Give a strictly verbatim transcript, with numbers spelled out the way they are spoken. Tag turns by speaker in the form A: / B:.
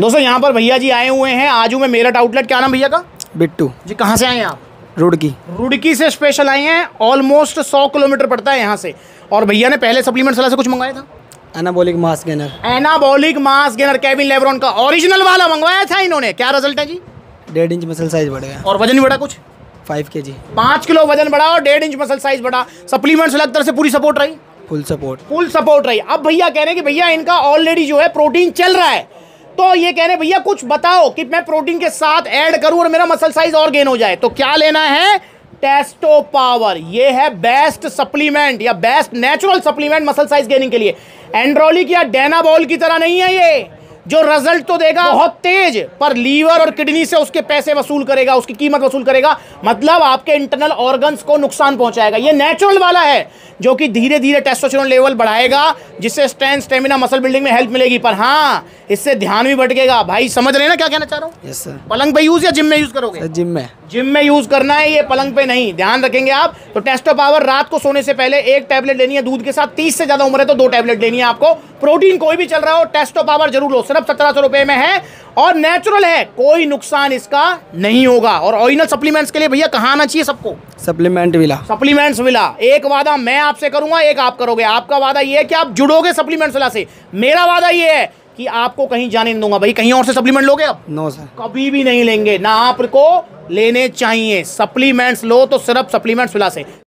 A: दोस्तों यहाँ पर भैया जी आए हुए हैं आजू में मेरठ आउटलेट। क्या नाम भैया का?
B: बिट्टू
A: जी। कहाँ से आए हैं आप?
B: रुड़की।
A: रुड़की से स्पेशल आए हैं। ऑलमोस्ट सौ किलोमीटर पड़ता है यहाँ से। और भैया ने पहले सप्लीमेंट सलाह से कुछ मंगवाया था?
B: Anabolic mass gainer.
A: Anabolic mass gainer Kevin LeBron का ओरिजिनल वाला मंगवाया था इन्होंने। क्या रिजल्ट है जी?
B: डेढ़ इंच मसल साइज बढ़ गया
A: और वजन भी बढ़ा कुछ
B: फाइव के जी।
A: पाँच किलो वजन बढ़ा और डेढ़ इंच मसल साइज बढ़ा। सप्लीमेंट्स अलग तरह से पूरी सपोर्ट रही,
B: फुल सपोर्ट
A: फुल सपोर्ट रही। अब भैया कह रहे हैं कि भैया इनका ऑलरेडी जो है प्रोटीन चल रहा है, तो ये कह रहे हैं भैया कुछ बताओ कि मैं प्रोटीन के साथ ऐड करूं और मेरा मसल साइज और गेन हो जाए। तो क्या लेना है? Testo power. ये है बेस्ट सप्लीमेंट या best natural supplement muscle size gaining के लिए। एंड्रोलिक या डेनाबॉल की तरह नहीं है ये, जो रिजल्ट तो देगा बहुत तेज, पर लीवर और किडनी से उसके पैसे वसूल करेगा, उसकी कीमत वसूल करेगा, मतलब आपके इंटरनल ऑर्गन्स को नुकसान पहुंचाएगा। ये नेचुरल वाला है जो कि धीरे धीरे टेस्टोस्टेरोन लेवल बढ़ाएगा, जिससे स्ट्रेंथ, स्टेमिना, मसल बिल्डिंग में हेल्प मिलेगी। पर हाँ, इससे ध्यान भी भटकेगा। भाई समझ रहे हैं ना क्या कहना चाह रहा हूँ?
B: Yes sir.
A: पलंग पे यूज या जिम में यूज करोगे?
B: जिम में।
A: जिम में यूज करना है, ये पलंग पे नहीं। ध्यान रखेंगे आप। तो टेस्टो पावर रात को सोने से पहले एक टैबलेट लेनी है दूध के साथ। तीस से ज्यादा उम्र है तो दो टैबलेट लेनी है आपको। प्रोटीन कोई भी चल रहा हो, टेस्टो पावर जरूर लो। सिर्फ सत्रह सौ रुपए में है और नेचुरल है, कोई नुकसान इसका नहीं होगा। और ओरिजिनल सप्लीमेंट्स के लिए भैया कहाँ आना चाहिए सबको?
B: Supplement villa.
A: Supplements villa. एक वादा मैं आपसे करूंगा, एक आप करोगे। आपका वादा ये है कि आप जुड़ोगे सप्लीमेंट्स विला से। मेरा वादा ये है कि आपको कहीं जाने नहीं दूंगा। भाई कहीं और से सप्लीमेंट लोगे आप?
B: नो सर,
A: कभी भी नहीं लेंगे, ना आपको लेने चाहिए। सप्लीमेंट्स लो तो सिर्फ सप्लीमेंट्स विला से।